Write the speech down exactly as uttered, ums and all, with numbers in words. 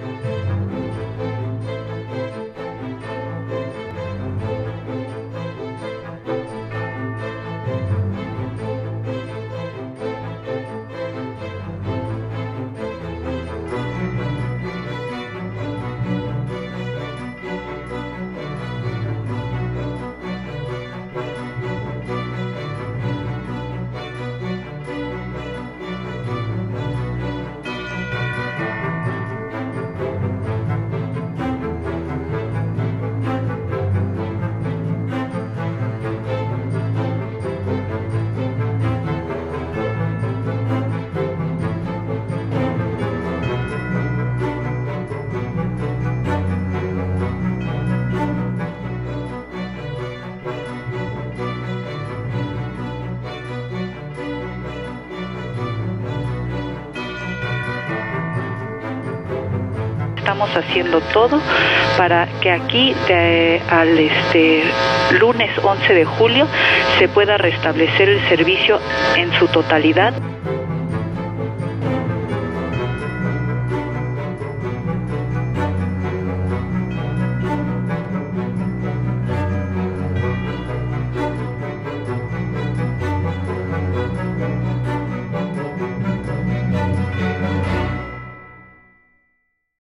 Estamos haciendo todo para que aquí de, al este lunes once de julio se pueda restablecer el servicio en su totalidad.